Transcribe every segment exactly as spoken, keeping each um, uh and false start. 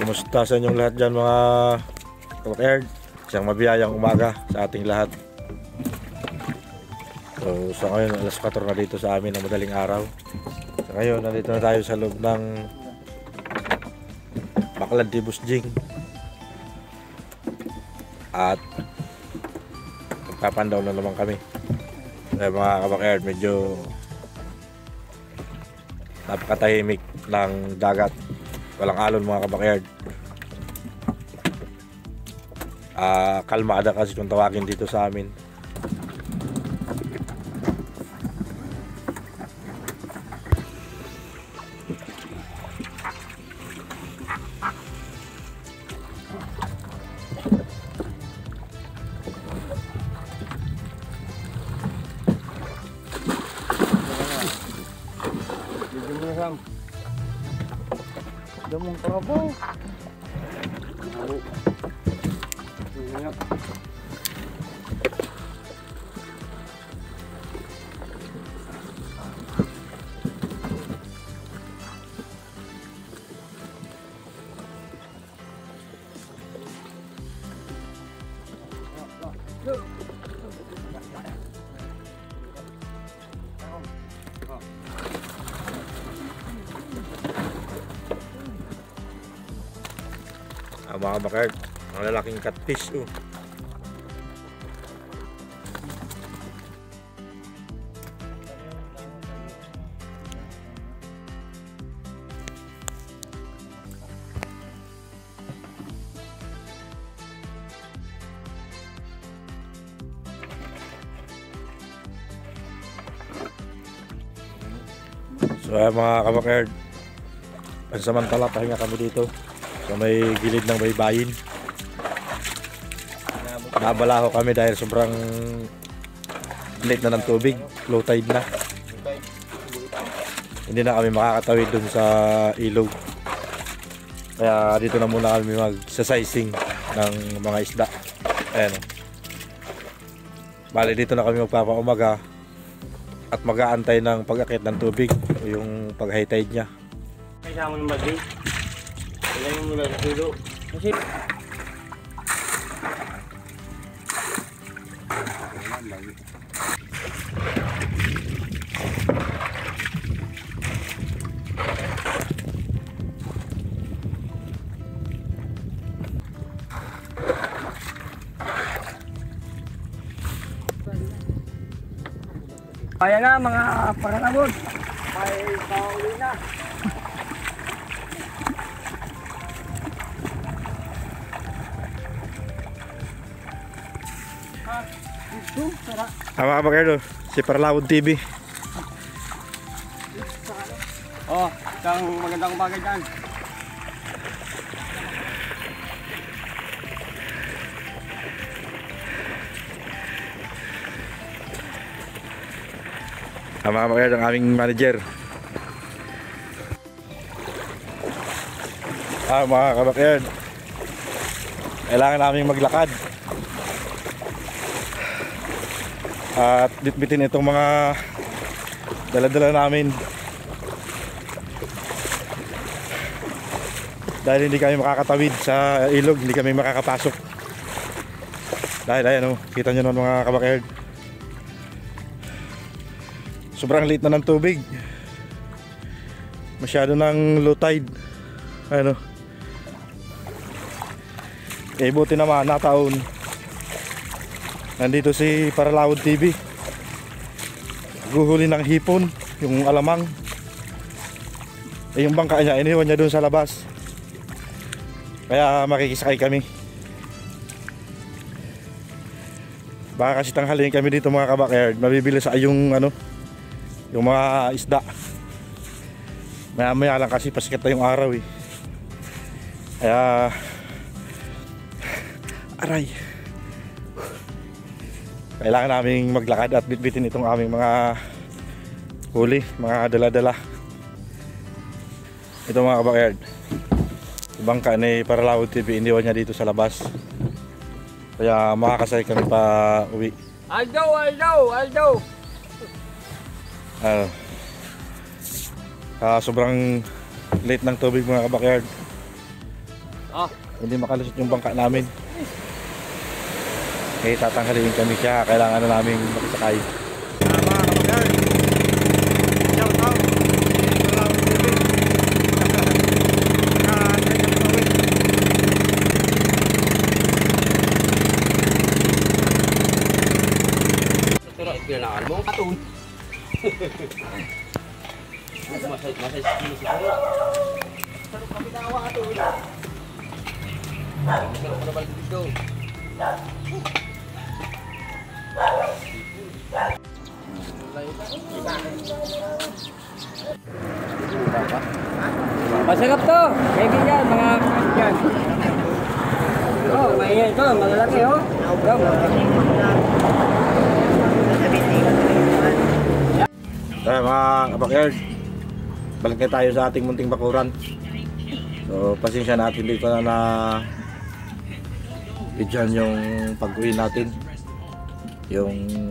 Kumusta sa inyong lahat dyan mga kabakerd? Isang mabiyayang umaga sa ating lahat. So sa ngayon alas kwatro na dito sa amin ng madaling araw. So ngayon nandito na tayo sa loob ng Baklad de Busjing. At magpapandaw na naman kami. Eh, mga kabakerd, medyo napakatahimik ng dagat. Walang alon mga kabakerd. Uh, kalmada kasi kung tawagin dito sa amin. Damong trabaho. Ang mga kabakerd, ang lalaking catfish oh. So ay mga kabakerd, pansamantala pahinga kami dito sa may gilid ng baybayin. Nabalaho kami dahil sobrang late na ng tubig, low tide na. Hindi na kami makakatawid dun sa ilog. Kaya dito na muna kami mag-sizing ng mga isda. Ayan. Bali dito na kami magpapaumaga at mag-aantay ng pag-akit ng tubig o yung pag-high tide niya. Kasama ng bagay. Kailan yung mula sa tulo. Kasi kaya na mga paranabon. May pauli na. Ah, mga kabakerd, si Parlawod T V. Oh, isang magandang bagay dyan. Ah, mga kabakerd, ang aming manager. Ah, mga kabakerd, kailangan naming maglakad at bitbitin itong mga dala-dala namin dahil hindi kami makakatawid sa ilog, hindi kami makakapasok dahil ayan o, kita nyo nun mga kabakerd, sobrang liit na ng tubig, masyado ng low tide. Ayan o, eh buti naman nataon nandito si Parlawod T V, guhuli ng hipon, yung alamang. Eh yung bangka niya iniwan niya doon sa labas, kaya makikisakay kami. Baka kasi tanghalin kami dito mga kabakerd, mabibili sa yung ano, yung mga isda. Maya maya lang kasi pasikat na yung araw eh. Kaya aray, kailangan naming maglakad at bitbitin itong aming mga huli, mga dala-dala. Ito mga kabakerd, bangka ni Parlawod T V, iniwan niya dito sa labas, kaya makakasay kami pa uwi. Aldo, Aldo, Aldo. Uh, uh, sobrang late ng tubig mga kabakerd. Ah. Hindi makalusot yung bangka namin. Kaya tatanghalin kami siya. Kailangan na namin makisakay. Tama, kapag shout out. Salamat T V. Pinanakal mo ang katon. Masay, masay skin si Tara. Sarap kami nawa katon. Masarap na balik dito. Masarap to, kaibigan, mga kaibigan. Oh, may ito, malalaki oh. Kaya mga kabakyard, balik na tayo sa ating munting bakuran. So pasensya natin dito na na bidyan yung pag-uwi natin. Yung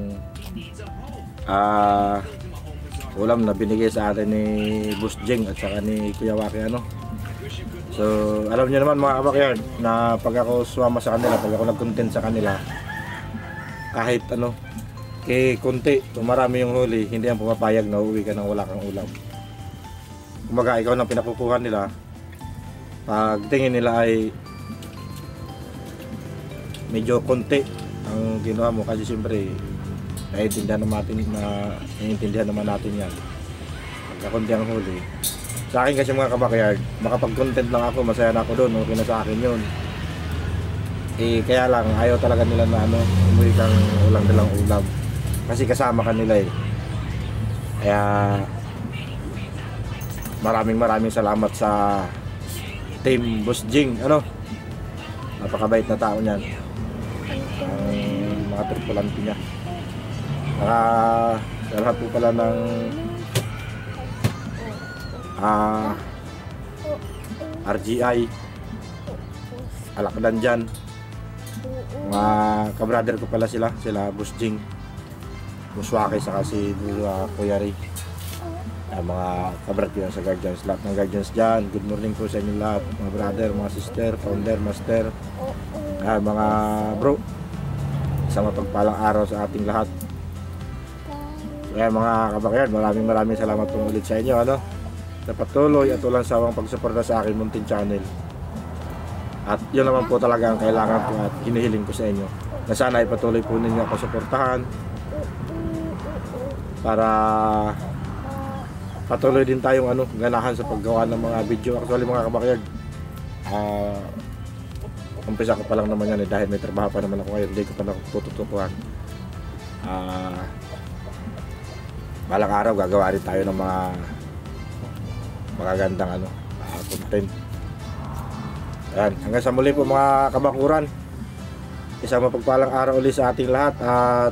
ah ulam na binigay sa atin ni Boss Jeng at saka ni Kuya Waki ano. So alam niyo naman mga kabakyard na pag ako sumama sa kanila, pag ako nag-content sa kanila, kahit ano eh konti, kung marami yung huli, hindi yan pumapayag na uuwi ka nang wala kang ulam. Kumaga ikaw nang pinakukuhan nila, pag tingin nila ay medyo konti ang ginawa mo, kasi siyempre naiintindihan naman natin na naiintindihan naman natin yan pagka konti ang huli. Sa akin kasi mga kabakyard, makapag-content lang ako, masaya na ako doon, okay na sa akin yun. Eh kaya lang ayaw talaga nila na ano, umuwi kang walang dalang ulam kasi kasama ka nila eh. Kaya maraming maraming salamat sa team Boss Jeng, ano, napakabait na tao niyan, ang mga tripulante niya. Saka sa lahat po pala ng ah, R G I Alakdan dyan, mga kabrader ko pala sila, sila Boss Jeng, Boss Waki, saka si uh, Kuya Ray. Uh, mga kabrad ko yan sa Guardians, lahat ng Guardians dyan, good morning po sa inyo lahat, mga brother, mga sister, founder, master, uh, mga bro, isang mapagpalang araw sa ating lahat. Kaya mga kabakyard, maraming maraming salamat po ulit sa inyo, ano, sa patuloy at walang sawang pagsuporta sa aking munting channel. At yun naman po talaga ang kailangan ko at hinihiling ko sa inyo, na sana ay patuloy po ninyo ako suportahan para patuloy din tayong ano, ganahan sa paggawa ng mga video. Actually mga kabakyard, uh, umpisa ko pa lang naman yan eh, dahil may trabaho pa naman ako ngayon, hindi ko pa nakututukuhan. Uh, balang araw gagawa rin tayo ng mga magagandang ano, uh, content. Ayan, hanggang sa muli po mga kabakuran, isang mapagpalang araw ulit sa ating lahat. At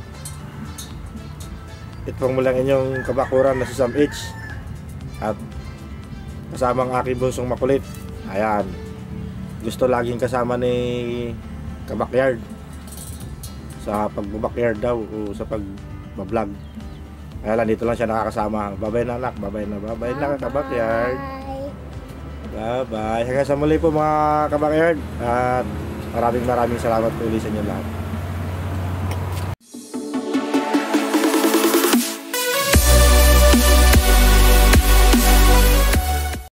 ito pong mulang inyong kabakuran na si Sam H, at kasama ang aking bunsong makulit. Ayan, gusto laging kasama ni kabakyard sa pagbabakyard daw o sa pagbablog. Kaya lang dito lang siya nakakasama. Babay na anak, babay na, babay na kabakyard. Bye bye. Hanggang sa muli po mga kabakyard, at maraming maraming salamat po ulit sa inyo lahat.